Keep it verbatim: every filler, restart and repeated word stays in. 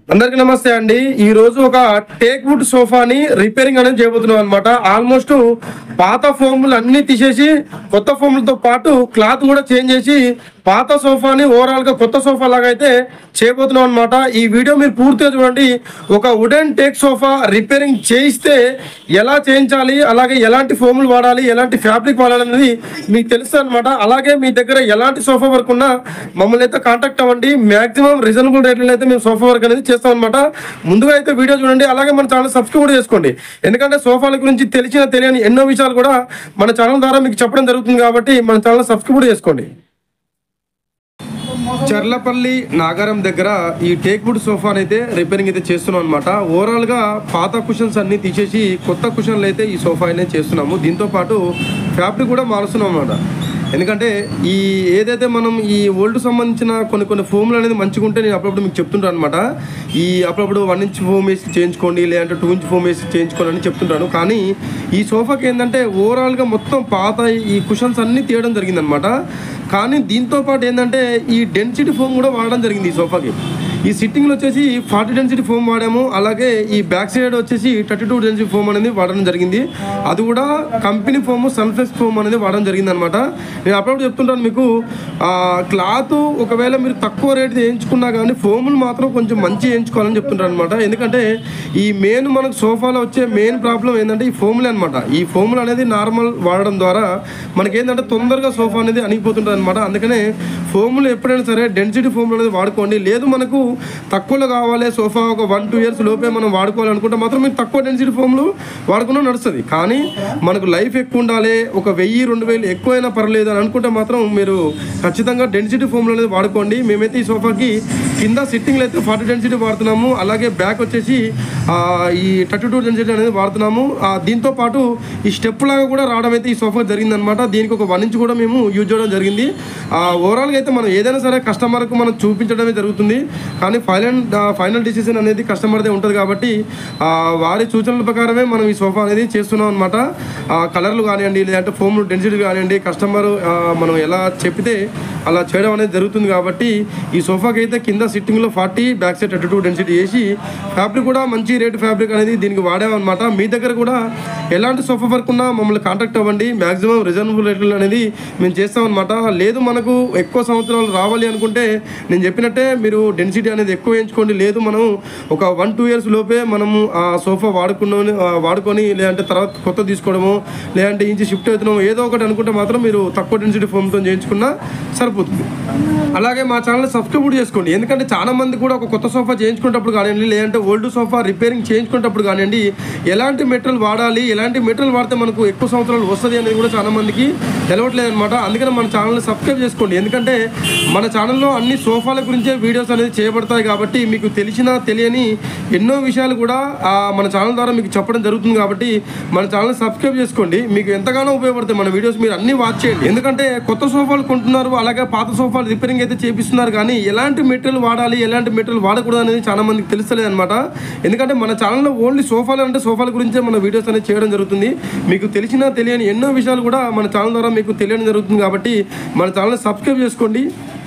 అందరికీ నమస్తే అండి। ఈ రోజు ఒక టేక్ వుడ్ సోఫాని రిపేరింగ్ అనేది చేయబోతున్నాం అన్నమాట। ఆల్మోస్ట్ పాత ఫోములు అన్ని తీసేసి కొత్త ఫోములతో పాటు క్లాత్ కూడా చేంజ్ చేసి పాత సోఫాని ఓవరాల్ గా కొత్త సోఫా లాగా అయితే చేయబోతున్నాం అన్నమాట। ఈ వీడియో మీరు పూర్తిగా చూడండి। ఒక వుడెన్ టేక్ సోఫా రిపేరింగ్ చేయిస్తే ఎలా చేయించాలి, అలాగే ఎలాంటి ఫోములు వాడాలి, ఎలాంటి ఫ్యాబ్రిక్ వాడాలి అనేది మీకు తెలుస్తుంది అన్నమాట। అలాగే మీ దగ్గర ఎలాంటి సోఫా వర్క్ ఉన్నా మమ్మల్ని అయితే కాంటాక్ట్ అవ్వండి। మాక్సిమం రీజనబుల్ రేట్లలో అయితే మేము సోఫా వర్క్ అనేది చేస్తాం అన్నమాట। ముందుగా అయితే వీడియో చూడండి, అలాగే మన ఛానల్ సబ్స్క్రైబ్ కూడా చేసుకోండి। ఎందుకంటే సోఫాల గురించి తెలిసిన తెలియని ఎన్నో విషయాలు కూడా మన ఛానల్ ద్వారా మీకు చెప్పడం జరుగుతుంది కాబట్టి మన ఛానల్ సబ్స్క్రైబ్ కూడా చేసుకోండి। చర్లపల్లి నాగారం దగ్గర ఈ టేక్ వుడ్ సోఫాని అయితే రిపేరింగ్ అయితే చేస్తున్నాం అనమాట। ఓవరాల్ గా పాత కుషన్స్ అన్ని తీసేసి కొత్త కుషన్లు అయితే ఈ సోఫా అనేది చేస్తున్నాము। దీంతో పాటు ఫ్యాబ్రిక్ కూడా మారుస్తున్నాం అనమాట। ఎందుకంటే ఈ ఏదైతే మనం ఈ ఓల్డ్ సంబంధించిన కొన్ని కొన్ని ఫోమ్లు అనేది మంచిగా ఉంటే నేను అప్పుడప్పుడు మీకు చెప్తుంటాను అనమాట। ఈ అప్పుడప్పుడు వన్ ఇంచ్ ఫోమ్ వేసి చేయించుకోండి, లేదంటే టూ ఇంచ్ ఫోమ్ వేసి చేయించుకోండి అని చెప్తుంటాను। కానీ ఈ సోఫాకి ఏంటంటే ఓవరాల్గా మొత్తం పాత ఈ కుషన్స్ అన్నీ తీయడం జరిగిందనమాట। కానీ దీంతో పాటు ఏంటంటే ఈ డెన్సిటీ ఫోమ్ కూడా వాడడం జరిగింది ఈ సోఫాకి। ఈ సిట్టింగ్లో వచ్చేసి ఫార్టీ డెన్సిటీ ఫోమ్ వాడాము, అలాగే ఈ బ్యాక్ సైడ్ వచ్చేసి థర్టీ టూ డెన్సిటీ ఫోమ్ అనేది వాడడం జరిగింది। అది కూడా కంపెనీ ఫోమ్ సన్ఫ్లెక్స్ ఫోమ్ అనేది వాడడం జరిగింది అనమాట। నేను అప్పుడప్పుడు చెప్తుంటాను మీకు, క్లాత్ ఒకవేళ మీరు తక్కువ రేట్ చేయించుకున్నా కానీ ఫోములు మాత్రం కొంచెం మంచి చేయించుకోవాలని చెప్తుంటాను అనమాట। ఎందుకంటే ఈ మెయిన్ మనకు సోఫాలో వచ్చే మెయిన్ ప్రాబ్లం ఏంటంటే ఈ ఫోములే అనమాట। ఈ ఫోములు అనేది నార్మల్ వాడడం ద్వారా మనకి ఏంటంటే తొందరగా సోఫా అనేది అణిగిపోతుంటుంది అనమాట। అందుకనే ఫోములు ఎప్పుడైనా సరే డెన్సిటీ ఫోములు అనేది వాడుకోండి। లేదు మనకు తక్కువలో కావాలి సోఫా ఒక వన్ టూ ఇయర్స్ లోపే మనం వాడుకోవాలనుకుంటే మాత్రం మీరు తక్కువ డెన్సిటీ ఫోమ్లు వాడుకున్నా నడుస్తుంది। కానీ మనకు లైఫ్ ఎక్కువ ఉండాలి, ఒక వెయ్యి రెండు వేలు ఎక్కువైనా పర్లేదు అని అనుకుంటే మాత్రం మీరు ఖచ్చితంగా డెన్సిటీ ఫోమ్లు అనేది వాడుకోండి। మేమైతే ఈ సోఫాకి కింద సిట్టింగ్లు అయితే ఫార్టీ డెన్సిటీ వాడుతున్నాము, అలాగే బ్యాక్ వచ్చేసి ఈ థర్టీ టూ డెన్సిటీ అనేది వాడుతున్నాము। దీంతో పాటు ఈ స్టెప్ లాగా కూడా రావడం అయితే ఈ సోఫా జరిగిందనమాట। దీనికి ఒక వన్ ఇంచ్ కూడా మేము యూజ్ చేయడం జరిగింది। ఓవరాల్గా అయితే మనం ఏదైనా సరే కస్టమర్కు మనం చూపించడమే జరుగుతుంది, కానీ ఫైనల్ ఫైనల్ డిసిషన్ అనేది కస్టమర్దే ఉంటుంది కాబట్టి వారి సూచనల ప్రకారమే మనం ఈ సోఫా అనేది చేస్తున్నాం అనమాట। కలర్లు కానివ్వండి, లేదంటే ఫోమ్ డెన్సిటీ కానివ్వండి, కస్టమర్ మనం ఎలా చెప్తే అలా చేయడం అనేది జరుగుతుంది కాబట్టి ఈ సోఫాకి అయితే కింద సిట్టింగ్లో forty back side thirty two density వేసి ఫ్యాబ్రిక్ కూడా మంచి రేటు ఫ్యాబ్రిక్ అనేది దీనికి వాడామన్నమాట। మీ దగ్గర కూడా ఎలాంటి సోఫా వర్క్ ఉన్నా మమ్మల్ని కాంటాక్ట్ అవ్వండి। మ్యాక్సిమం రీజనబుల్ రేట్లు అనేది మేము చేస్తామన్నమాట। లేదు మనకు ఎక్కువ సంవత్సరాలు రావాలి అనుకుంటే నేను చెప్పినట్టే మీరు డెన్సిటీ అనేది ఎక్కువ వేయించుకోండి। లేదు మనం ఒక వన్ టూ ఇయర్స్ లోపే మనము ఆ సోఫా వాడుకున్న వాడుకొని లేదంటే తర్వాత కొత్త తీసుకోవడము, లేదంటే ఇంచి షిఫ్ట్ అవుతున్నాము ఏదో ఒకటి అనుకుంటే మాత్రం మీరు తక్కువ డెన్సిటీ ఫోమ్తో చేయించుకున్నా సరిపోతుంది। అలాగే మా ఛానల్ సబ్స్క్రైబ్ కూడా చేసుకోండి। ఎందుకంటే చాలా మంది కూడా ఒక కొత్త సోఫా చేయించుకునేటప్పుడు కానివ్వండి, లేదంటే ఓల్డ్ సోఫా రిపేరింగ్ చేయించుకునేటప్పుడు కానివ్వండి, ఎలాంటి మెటీరియల్ వాడాలి, ఎలాంటి మెటీరియల్ వాడితే మనకు ఎక్కువ సంవత్సరాలు వస్తుంది అనేది కూడా చాలా మందికి తెలవట్లేదు అనమాట। అందుకని మన ఛానల్ని సబ్స్క్రైబ్ చేసుకోండి। ఎందుకంటే మన ఛానల్లో అన్ని సోఫాల గురించే వీడియోస్ అనేది చేయబడతాయి కాబట్టి మీకు తెలిసిన తెలియని ఎన్నో విషయాలు కూడా మన ఛానల్ ద్వారా మీకు చెప్పడం జరుగుతుంది కాబట్టి మన ఛానల్ సబ్స్క్రైబ్ చేసుకోండి। మీకు ఎంతగానో ఉపయోగపడతాయి మన వీడియోస్, మీరు అన్నీ వాచ్ చేయండి। ఎందుకంటే కొత్త సోఫాలు కొంటున్నారు, అలాగే పాత సోఫాలు రిపేరింగ్ అయితే చేపిస్తున్నారు, కానీ ఎలాంటి మెటీరియల్ వాడాలి, ఎలాంటి మెటీరియల్ వాడకూడదు అనేది చాలా మందికి తెలుస్తలేదు అనమాట। ఎందుకంటే మన ఛానల్లో ఓన్లీ సోఫాలు అంటే సోఫాల గురించే మన వీడియోస్ అనేది చేయడం జరుగుతుంది। మీకు తెలిసిన తెలియని ఎన్నో విషయాలు కూడా మన ఛానల్ ద్వారా మీకు తెలియడం జరుగుతుంది కాబట్టి మన ఛానల్ సబ్స్క్రైబ్ చేసుకోండి।